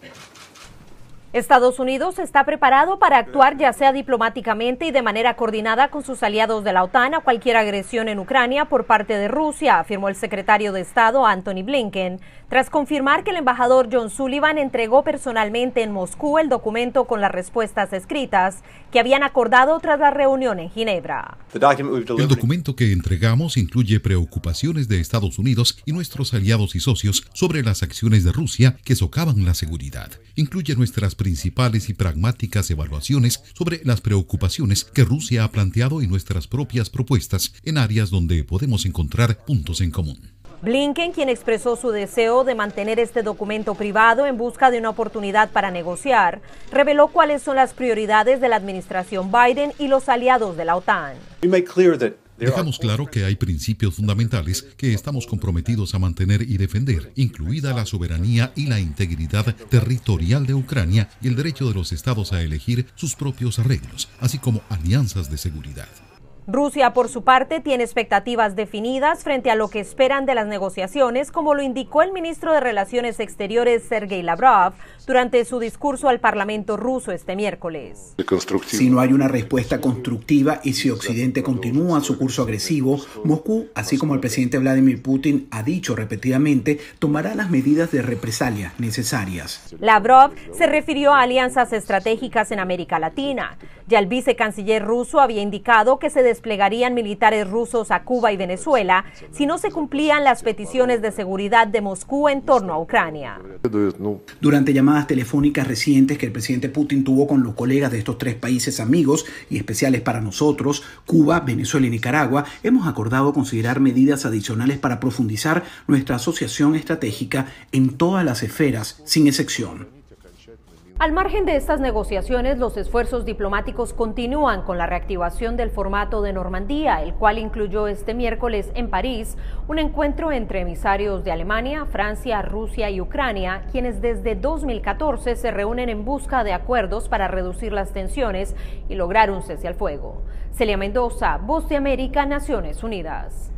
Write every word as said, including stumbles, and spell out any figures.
Estados Unidos está preparado para actuar ya sea diplomáticamente y de manera coordinada con sus aliados de la OTAN a cualquier agresión en Ucrania por parte de Rusia, afirmó el secretario de Estado Antony Blinken, tras confirmar que el embajador John Sullivan entregó personalmente en Moscú el documento con las respuestas escritas que habían acordado tras la reunión en Ginebra. El documento que entregamos incluye preocupaciones de Estados Unidos y nuestros aliados y socios sobre las acciones de Rusia que socavan la seguridad. Incluye nuestras principales y pragmáticas evaluaciones sobre las preocupaciones que Rusia ha planteado y nuestras propias propuestas en áreas donde podemos encontrar puntos en común. Blinken, quien expresó su deseo de mantener este documento privado en busca de una oportunidad para negociar, reveló cuáles son las prioridades de la administración Biden y los aliados de la OTAN. Dejamos claro que hay principios fundamentales que estamos comprometidos a mantener y defender, incluida la soberanía y la integridad territorial de Ucrania y el derecho de los estados a elegir sus propios arreglos, así como alianzas de seguridad. Rusia, por su parte, tiene expectativas definidas frente a lo que esperan de las negociaciones, como lo indicó el ministro de Relaciones Exteriores, Sergei Lavrov, durante su discurso al Parlamento ruso este miércoles. Si no hay una respuesta constructiva y si Occidente continúa su curso agresivo, Moscú, así como el presidente Vladimir Putin ha dicho repetidamente, tomará las medidas de represalia necesarias. Lavrov se refirió a alianzas estratégicas en América Latina. Ya el vicecanciller ruso había indicado que se desplegarían militares rusos a Cuba y Venezuela si no se cumplían las peticiones de seguridad de Moscú en torno a Ucrania. Durante llamadas telefónicas recientes que el presidente Putin tuvo con los colegas de estos tres países amigos y especiales para nosotros, Cuba, Venezuela y Nicaragua, hemos acordado considerar medidas adicionales para profundizar nuestra asociación estratégica en todas las esferas, sin excepción. Al margen de estas negociaciones, los esfuerzos diplomáticos continúan con la reactivación del formato de Normandía, el cual incluyó este miércoles en París un encuentro entre emisarios de Alemania, Francia, Rusia y Ucrania, quienes desde dos mil catorce se reúnen en busca de acuerdos para reducir las tensiones y lograr un cese al fuego. Celia Mendoza, Voz de América, Naciones Unidas.